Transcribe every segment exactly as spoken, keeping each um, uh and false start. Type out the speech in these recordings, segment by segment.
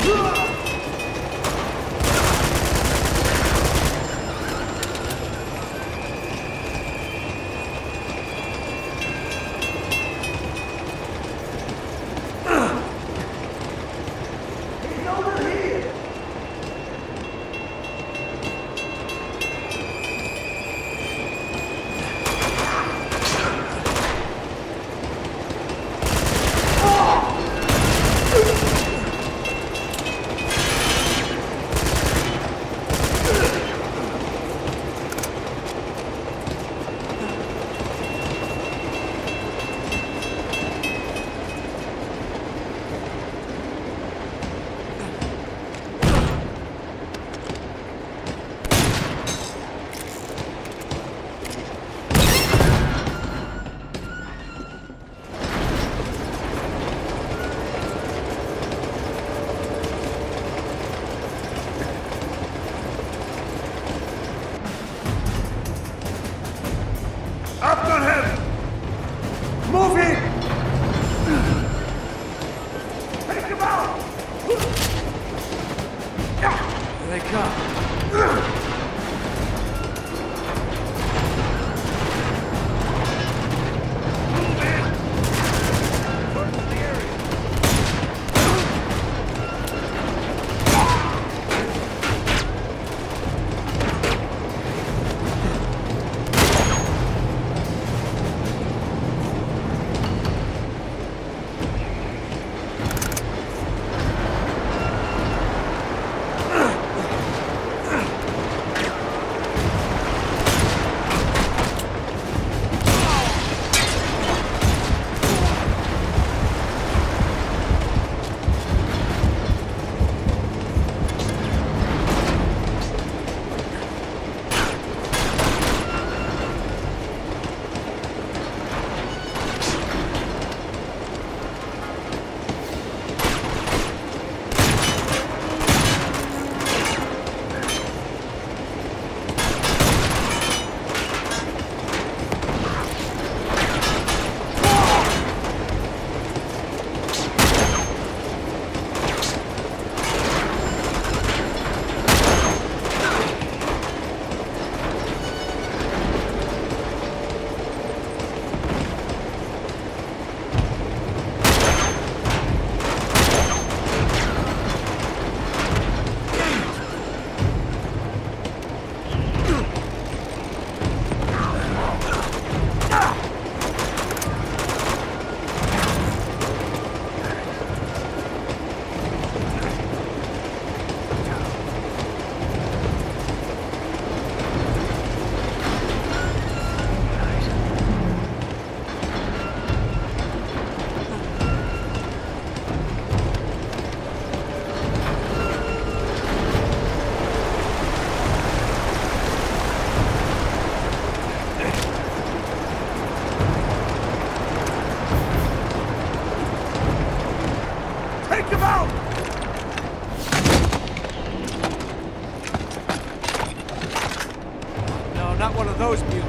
those mutants.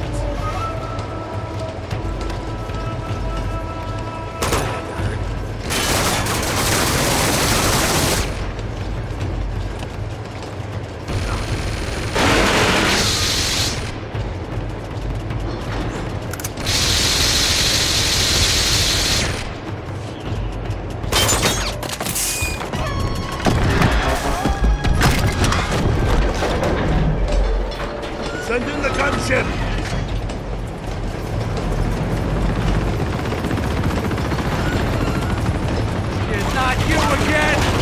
Send in the gunship! It's not you again!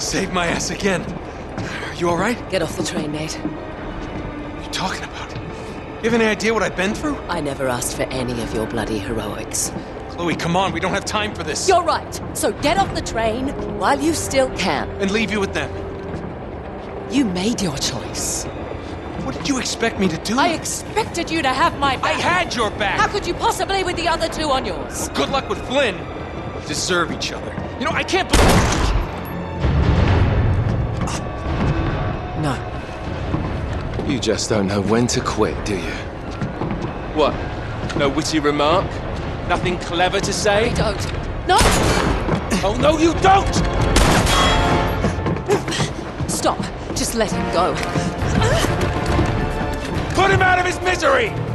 Saved my ass again. Are you alright? Get off the train, Nate. What are you talking about? You have any idea what I've been through? I never asked for any of your bloody heroics. Chloe, come on, we don't have time for this. You're right. So get off the train while you still can. And leave you with them. You made your choice. What did you expect me to do? I expected you to have my back. I had your back! How could you possibly with the other two on yours? Good luck with Flynn. We deserve each other. You know, I can't believe... No. You just don't know when to quit, do you? What? No witty remark? Nothing clever to say? I don't. No! Oh, no, you don't! Stop. Just let him go. Put him out of his misery!